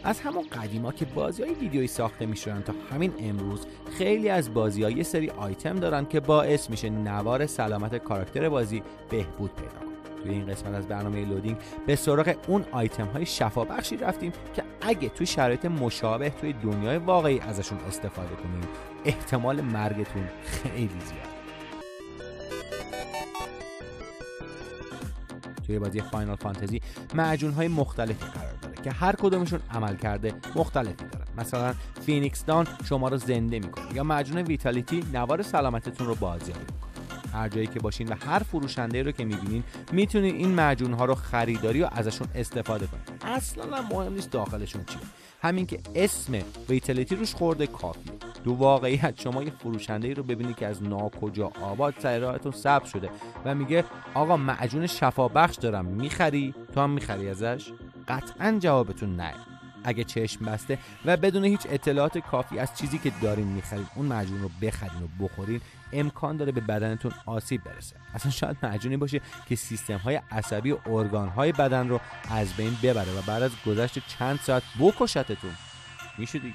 از همون قدیما که بازی‌های ویدیویی ساخته میشدن تا همین امروز خیلی از بازی‌ها یه سری آیتم دارن که باعث میشه نوار سلامت کاراکتر بازی بهبود پیدا کنه. توی این قسمت از برنامه لودینگ به سراغ اون آیتم‌های شفابخشی رفتیم که اگه توی شرایط مشابه توی دنیای واقعی ازشون استفاده کنیم احتمال مرگتون خیلی زیاده. توی بازی فاینال فانتزی معجون‌های مختلفی قرار داره که هر کدومشون عملکرد مختلفی دارن. مثلا فینیکس دان شما رو زنده میکنه یا معجون ویتالیتی نوار سلامتتون رو بازیابی میکنه. هر جایی که باشین و هر فروشنده رو که میبینین میتونین این معجون‌ها رو خریداری و ازشون استفاده کنین. اصلا مهم نیست داخلشون چیه، همین که اسم ویتالیتی روش خورده کافیه. تو واقعیت شما یه فروشنده‌ای رو ببینید که از ناکجا آباد سر راهتون ثبت شده و میگه آقا معجون شفابخش دارم میخری؟ تو هم میخری ازش؟ قطعاً جوابتون نه. اگه چشم بسته و بدون هیچ اطلاعات کافی از چیزی که دارین میخرید اون معجون رو بخرین و بخورین امکان داره به بدنتون آسیب برسه. اصلا شاید معجونی باشه که سیستم‌های عصبی و ارگان‌های بدن رو از بین ببره و بعد از گذشت چند ساعت بکشتتون. میشه دیگه.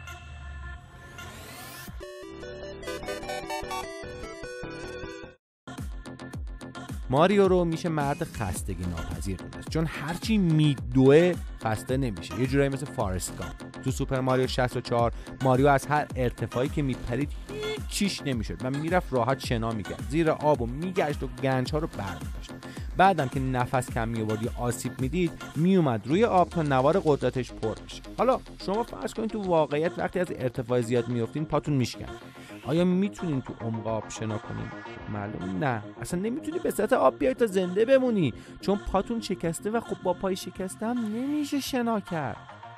ماریو رو میشه مرد خستگی ناپذیر دونست، چون هرچی میدوه خسته نمیشه. یه جورایی مثل فارست گام. تو سوپر ماریو 64 ماریو از هر ارتفاعی که میپرید هیچ چیش نمیشد و میرفت راحت شنا میکرد، زیر آب و میگشت و گنج‌ها رو برمی‌داشت. بعدم که نفس کم می‌آورد یا آسیب میدید میومد روی آب تا نوار قدرتش پر بشه. حالا شما فرض کنید تو واقعیت وقتی از ارتفاع زیاد میافتین پاتون میشکنه. آیا میتونین تو عمق آب شنا کنین؟ معلوم نه. اصلا نمیتونی به سطح آب بیای تا زنده بمونی، چون پاتون شکسته و خب با پای شکسته هم نمیشه شنا کرد.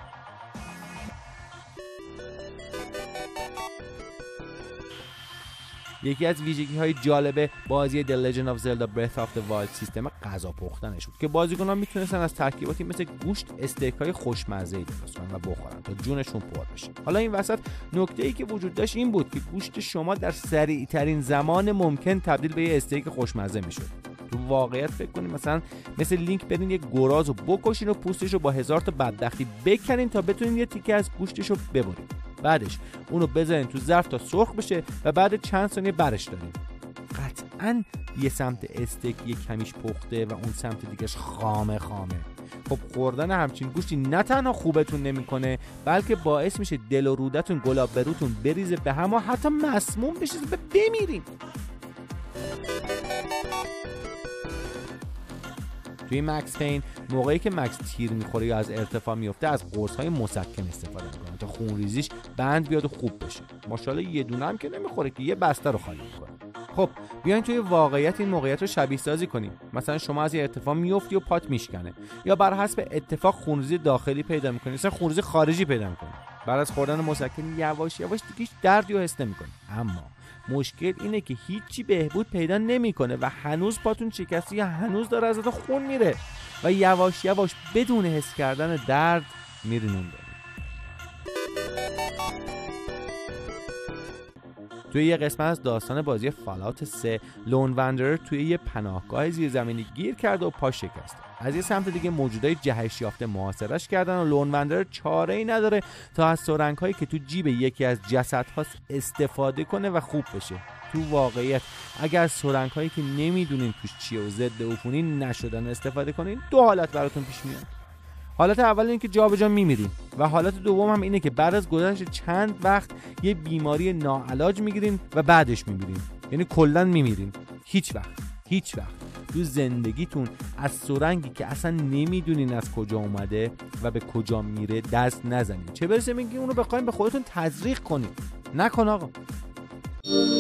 یکی از ویژگی‌های جالب بازی The Legend of Zelda Breath of the Wild سیستم غذا پختنش بود که بازیکنان میتونستن از ترکیباتی مثل گوشت استیک‌های خوشمزه‌ای درست کنن و بخورن تا جونشون پر بشه. حالا این وسط نکته‌ای که وجود داشت این بود که گوشت شما در سریع‌ترین زمان ممکن تبدیل به یه استیک خوشمزه میشد. تو واقعیت فکر کنید مثلا مثل لینک برین یه گراز رو بکشین و پوستش رو با هزار تا بدبختی بکنین تا بتونین یه تیکه از گوشتش رو ببرین. بعدش اونو بذارین تو ظرف تا سرخ بشه و بعد چند ثانیه برش دارین. قطعاً یه سمت استیک یه کمیش پخته و اون سمت دیگهش خامه. خب خوردن همچین گوشتی نه تنها خوبتون نمیکنه بلکه باعث میشه دل و رودتون گلاب بروتون بریزه به هم و حتی مسموم بشید و بمیرین. توی مکس پین موقعی که مکس تیر میخوره یا از ارتفاع میفته از قرص‌های مسکن استفاده میکنه تا خونریزیش بند بیاد و خوب بشه. ماشاءالله یه دونه هم که نمیخوره که یه بسته رو خالی میکنه. خب بیاین توی واقعیت این موقعیت رو شبیه سازی کنیم. مثلا شما از یه ارتفاع میفتی و پات میشکنه یا بر حسب اتفاق خونریزی داخلی پیدا میکنی، مثلا خونریزی خارجی پیدا میکنی. بعد از خوردن مسکن یواش یواش دیگه هیچ دردی رو حس نمیکنی. اما مشکل اینه که هیچی بهبود پیدا نمیکنه و هنوز پاتون شکسته یا هنوز داره ازتون خون میره و یواش یواش بدون حس کردن درد میرین اون داری. توی یه قسمت از داستان بازی فالاوت 3 لون وندرر توی یه پناهگاه زیرزمینی گیر کرده و پاش شکسته. از یه سمت دیگه موجودای جهش یافته محاصرش کردن و لون وندرر چاره‌ای نداره تا از سرنگ‌هایی که تو جیب یکی از جسدهاست استفاده کنه و خوب بشه. تو واقعیت اگر از سرنگ‌هایی که نمیدونین توش چیه و ضد عفونی نشدن استفاده کنین دو حالت براتون پیش میاد. حالت اول اینه که جابجا میمیرین و حالت دوم هم اینه که بعد از گذشت چند وقت یه بیماری ناعلاج میگیرین و بعدش میمیرین. یعنی کلاً میمیرین. هیچ وقت تو زندگیتون از سرنگی که اصلا نمیدونین از کجا اومده و به کجا میره دست نزنین. چه برسه میگی اونو بخواین به خودتون تزریق کنین. نکن آقا.